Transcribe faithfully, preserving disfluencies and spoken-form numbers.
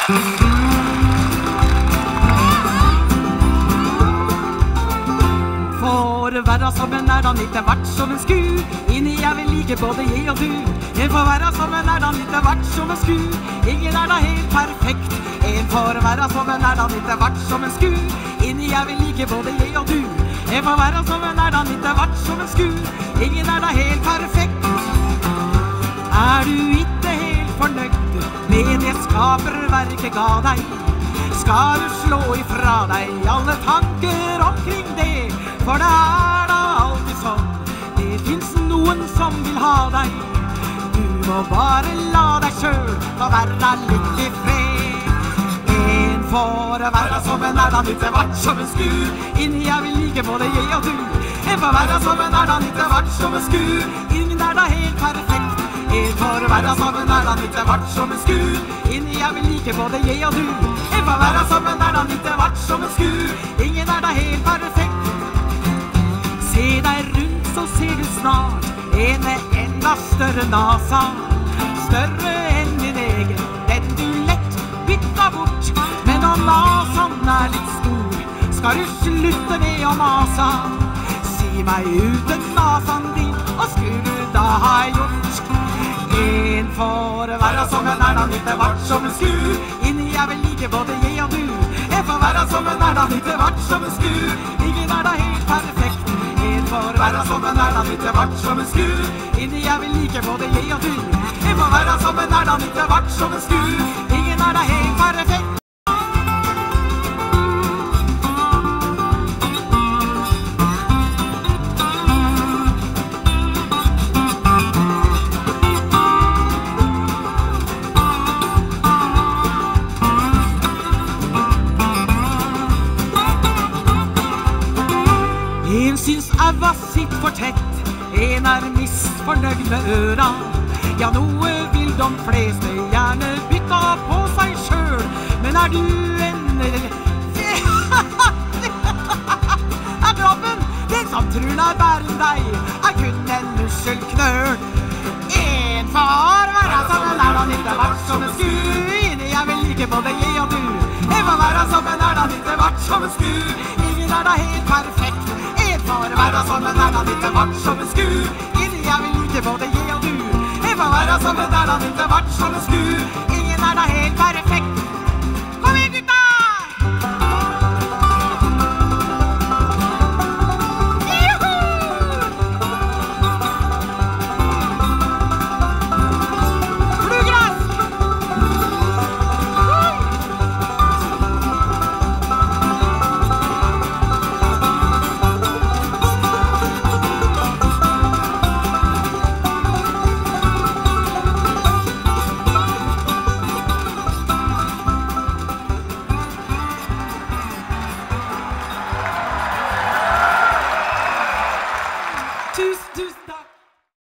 For verda som en er dan litt hvert som en sku. Inni jeg vil like både jeg og du. En for verda som en er dan litt hvert som en sku. Ingen er da helt perfekt. En for verda som en er dan litt hvert som en sku. Inni jeg vil like både jeg og du. En for verda som en er dan litt hvert som en sku. Ingen er da helt perfekt. Er du ikke helt fornøyd med det skaperverket ga deg? Skal du slå ifra deg alle tanker omkring det? For det er da alltid sånn, det finnes noen som vil ha deg. Du må bare la deg selv få være litt i fred. En for verda som en er da litt hvert som en sku. Inni jeg vil like både jeg og du. En for verda som en er da litt hvert som en sku. Ingen er da helt perfekt. En for verda som en er da litt hvert som en sku. Inni jeg vil like både jeg og du. En for verda som en er da litt hvert som en sku. Ingen er da helt perfekt. Se deg rundt, så ser du snart en med enda større nasa. Større enn din egen, den du lett bytta bort. Men om nasan er litt stor, skal du slutte med å masa. Si meg uten nasan din, og skulle du da ha gjort? En for verda som en er da litt hvert som en sku. Inni jeg vil like både jeg og du. En for verda som en er da litt hvert som en sku. Ingen er da helt perfekt. En for verda som en er da litt hvert som en sku. Inni jeg vil like både jeg og du. En for verda som en er da litt hvert som en sku. Ingen er da helt perfekt. En syns æva sitt for tett, en er misfornøyd med øra. Ja, noe vil de fleste gjerne bytta på seg sjøl. Men er du en... Er kroppen, den som tror er bæren deg, er kun en muskelknøl. En for verda som en er da litt hvert som en sku. Inni jeg vil like både jeg og du. En for verda som en er da litt hvert som en sku. Ingen er da helt perfekt. For verda som en er da litt hvert som en sku. Inni jeg vil like både jeg og du. En for verda som en er da litt hvert som en sku.